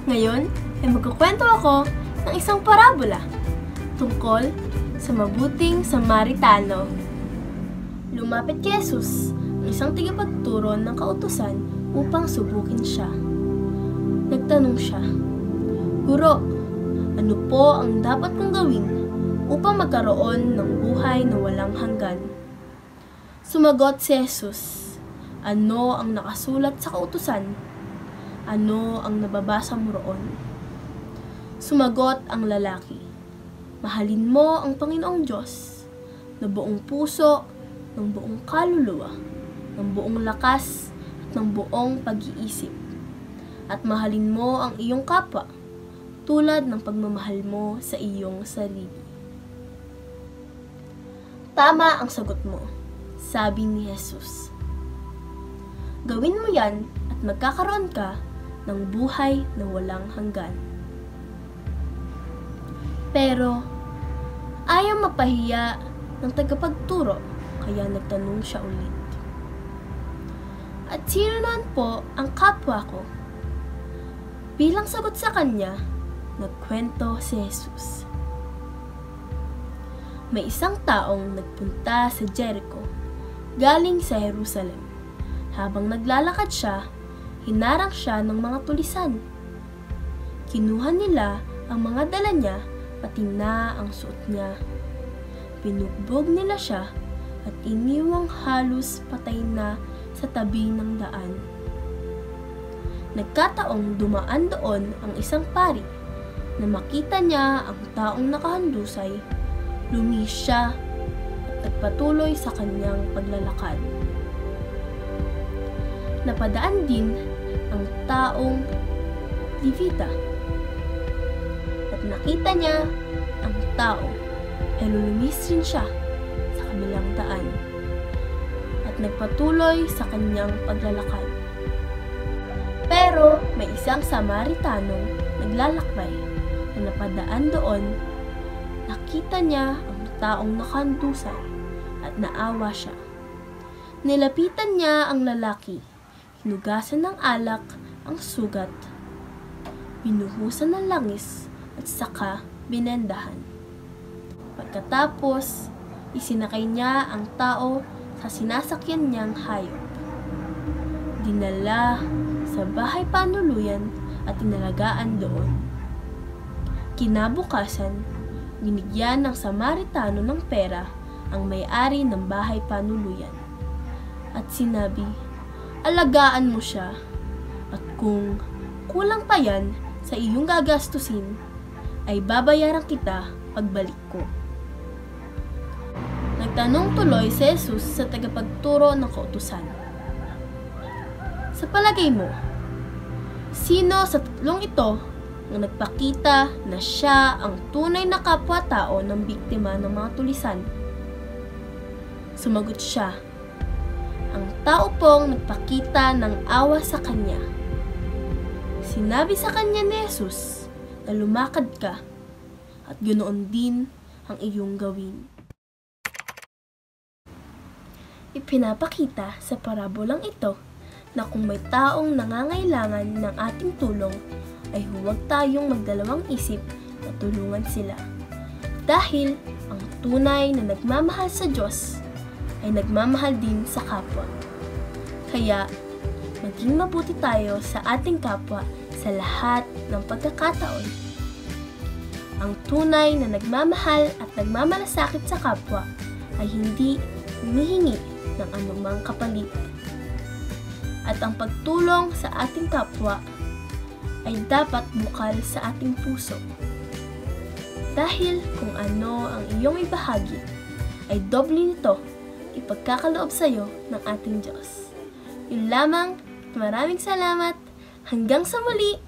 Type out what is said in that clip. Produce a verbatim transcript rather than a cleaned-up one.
Ngayon ay magkukwento ako ng isang parabola tungkol sa mabuting Samaritano. Lumapit kay Jesus ang isang tagapagturo ng kautusan upang subukin siya. Nagtanong siya, "Guro, ano po ang dapat kong gawin upang magkaroon ng buhay na walang hanggan?" Sumagot si Jesus, "Ano ang nakasulat sa kautusan? Ano ang nababasa mo roon?" Sumagot ang lalaki, "Mahalin mo ang Panginoong Diyos na buong puso, ng buong kaluluwa, ng buong lakas, at ng buong pag-iisip. At mahalin mo ang iyong kapwa, tulad ng pagmamahal mo sa iyong sarili." Tama ang sagot mo, sabi ni Jesus. Gawin mo yan at magkakaroon ka ng buhay na walang hanggan. Pero, ayaw mapahiya ng tagapagturo, kaya nagtanong siya ulit, "At sino naman po ang kapwa ko?" Bilang sagot sa kanya, nagkwento si Jesus. May isang taong nagpunta sa Jericho, galing sa Jerusalem. Habang naglalakad siya, hinarang siya ng mga tulisan. Kinuha nila ang mga dala niya, pati na ang suot niya. Binugbog nila siya at iniwang halos patay na sa tabi ng daan. Nagkataong dumaan doon ang isang pari na makita niya ang taong nakahandusay, lumihis siya at nagpatuloy sa kanyang paglalakad. Napadaan din ang taong Levita at nakita niya ang tao, pero lumihis rin siya sa kabilang daan at nagpatuloy sa kanyang paglalakad. Pero may isang Samaritanong naglalakbay na napadaan doon. Nakita niya ang taong nakahandusay at naawa siya. Nilapitan niya ang lalaki, hinugasan ng alak ang sugat, binuhusan ng langis at saka binendahan. Pagkatapos, isinakay niya ang tao sa sinasakyan niyang hayop. Dinala sa bahay panuluyan at inalagaan doon. Kinabukasan, binigyan ng Samaritano ng pera ang may-ari ng bahay panuluyan. At sinabi, "Alagaan mo siya, at kung kulang pa yan sa iyong gagastusin, ay babayaran kita pagbalik ko." Nagtanong tuloy si Jesus sa tagapagturo ng kautusan, "Sa palagay mo, sino sa tatlong ito ang nagpakita na siya ang tunay na kapwa-tao ng biktima ng mga tulisan?" Sumagot siya, "Ang tao pong nagpakita ng awa sa kanya." Sinabi sa kanya ni Jesus na lumakad ka at ganoon din ang iyong gawin. Ipinapakita sa parabolang ito na kung may taong nangangailangan ng ating tulong, ay huwag tayong magdalawang isip na tulungan sila. Dahil ang tunay na nagmamahal sa Diyos ay nagmamahal din sa kapwa. Kaya, maging mabuti tayo sa ating kapwa sa lahat ng pagkakataon. Ang tunay na nagmamahal at nagmamalasakit sa kapwa ay hindi humihingi ng anumang kapalit. At ang pagtulong sa ating kapwa ay dapat bukal sa ating puso. Dahil kung ano ang iyong ibahagi, ay doble nito ipagkakaloob sa iyo ng ating Diyos. Yun lamang, maraming salamat, hanggang sa muli!